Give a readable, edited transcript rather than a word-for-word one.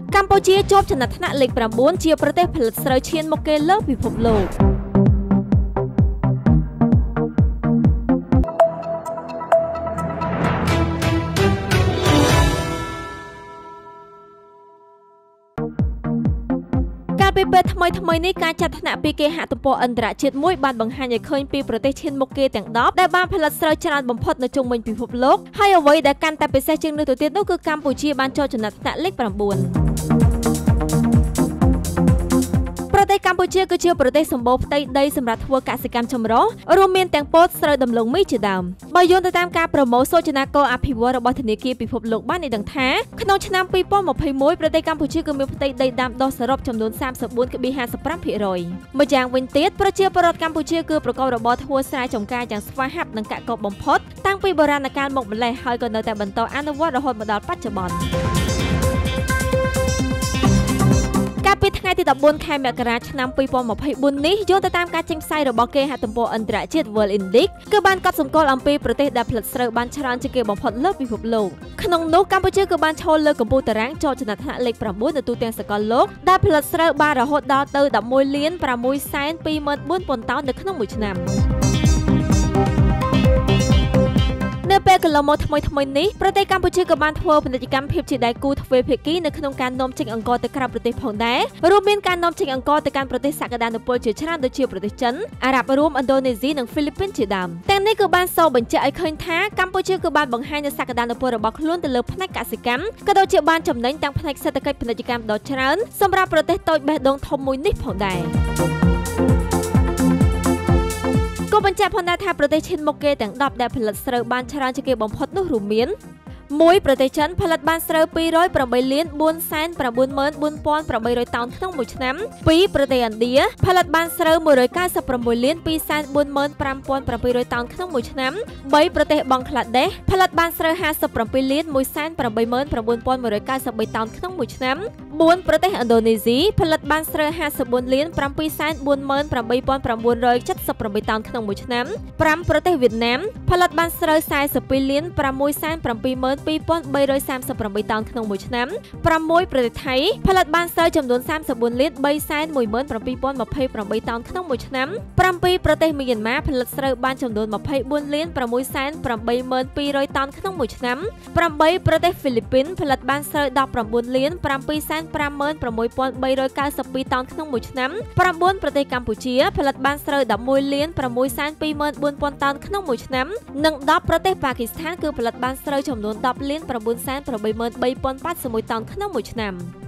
កម្ពុជាជាប់ចំណាត់ថ្នាក់លេខ 9 ជាប្រទេសផលិតស្រូវឈានមុខគេលើពិភពលោកពីពេលថ្មីនេះការចាត់ថ្នាក់ពីគេហទំព័រអន្តរជាតិមួយបានបង្ហាញឲ្យឃើញពីប្រទេសឈានមុខគេទាំង10ដែលបានផលិតស្រូវច្រើនបំផុតនៅជុំវិញពិភពលោកហើយអ្វីដែលកាន់តែពិសេសជាងនេះទៅទៀតនោះគឺកម្ពុជាបានចូលចំណាត់ថ្នាក់លេខ 9 ប្រទេសកម្ពុជាគឺជាប្រទេសសម្បូរផ្ទៃដីសម្រាប់ធ្វើកសិកម្មចម្រុះរួមមានទាំងពោតស្រូវដំឡូងមីជាដើមបើយោងទៅតាមការប្រមូលសូចនាករអភិវឌ្ឍរបស់ធនាគារពិភពលោកបានឲ្យដឹងថាក្នុងឆ្នាំ 2021 ប្រទេសកម្ពុជាគឺមានផ្ទៃដីដាំដុះសរុបចំនួន 34.55% ម្យ៉ាងវិញទៀតប្រជាពលរដ្ឋកម្ពុជាគឺប្រកបរបរធ្វើស្រែចម្ការយ៉ាងស្វាហាប់និងកាក់កបបំផុតតាំងពីបុរាណកាលមកម្ល៉េះហើយក៏នៅតែបន្តអនុវត្តរហូតមកដល់បច្ចុប្បន្នកាលពីថ្ងៃទី 14 ខែមករាឆ្នាំ 2024 នេះយោងទៅតាមការចេញផ្សាយរបស់គេហទំព័រអន្តរជាតិ World Index គឺបានកត់សម្គាល់អំពីប្រទេសដែលផលិតស្រូវបានច្រើនជាងគេបំផុតលើពិភពលោកក្នុងនោះកម្ពុជាគឺបានឈរលើកំពូលតារាងចូលចំណាត់ថ្នាក់លេខ 9 នៅទូទាំងសកលលោកដែលផលិតស្រូវបានរហូតដល់ទៅ 11,624,000 តោននៅក្នុងមួយឆ្នាំនៅពេលកន្លងមកថ្មីនេះប្រទេសកម្ពុជាក៏បានធ្វើពាណិជ្ជកម្មភាពជាដៃគូទ្វេភាគីនៅក្នុងការនាំចេញអង្ករទៅក្រៅប្រទេសផងដែររួមមានការនាំចេញអង្ករទៅកាន់ប្រទេសសក្តានុពលជាច្រើនដូចជាប្រទេសចិនអារ៉ាប់រួមឥណ្ឌូនេស៊ីនិងហ្វីលីពីនជាដើមទាំងនេះគឺបានសរបញ្ជាក់ឲ្យឃើញថាកម្ពុជាគឺបានបង្ហាញនូវសក្តានុពលរបស់ខ្លួនទៅលើផ្នែកកសិកម្មក៏ដូចជាបានចំណេញទាំងផ្នែកសេដ្ឋកិច្ចពាណិជ្ជកម្មដ៏ច្រើនសម្រាប់ប្រទេសតូចបេះដូងធំមួយនេះផងដែរក៏បញ្ជាក់ផងដែរថាប្រទេសឈានមុខគេទាំង10ដែលផលិតស្រូវបានច្រើនជាងគេបំផុតនោះរួមមាន1ប្រទេសចិនផលិតបានស្រូវ 208,494,800 តោនក្នុងមួយឆ្នាំ2ប្រទេសឥណ្ឌាផលិតបានស្រូវ 196,245,700 តោនក្នុងមួយឆ្នាំ3ប្រទេសបង់ក្លាដេសផលិតបានស្រូវ 57,189,193 តោនក្នុងមួយឆ្នាំ4ប្រទេសឥណ្ឌូនេស៊ីផលិតបានស្រូវ 54,748,978 តោនក្នុងមួយឆ្នាំ5ប្រទេសវៀតណាមផលិតបានស្រូវ 42,672,2338 តោនក្នុងមួយឆ្នាំ6ប្រទេសថៃផលិតបានស្រូវចំនួន 34,317,028 តោនក្នុងមួយឆ្នាំ7ប្រទេសមីយ៉ាន់ម៉ាផលិតស្រូវបានចំនួន 24,682,200 តោនក្នុងមួយឆ្នាំ8ប្រទេសហ្វីលីពីនផលិតបានស្រូវ 19,756,392 តោនក្នុងមួយឆ្នាំ9ប្រទេសកម្ពុជាផលិតបានស្រូវ 11,624,400 តោនក្នុងមួយឆ្នាំនិង10ប្រទេសប៉ាគីស្ថានគឺផលិតបានស្រូវចំនួន 10,983,081 តោនក្នុងមួយឆ្នាំ